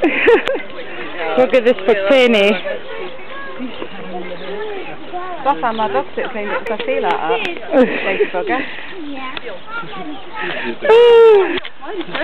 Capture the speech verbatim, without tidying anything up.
Look at this for Penny. Last time my dog sit cleaned it because I feel like that. Lazy bugger. Yeah.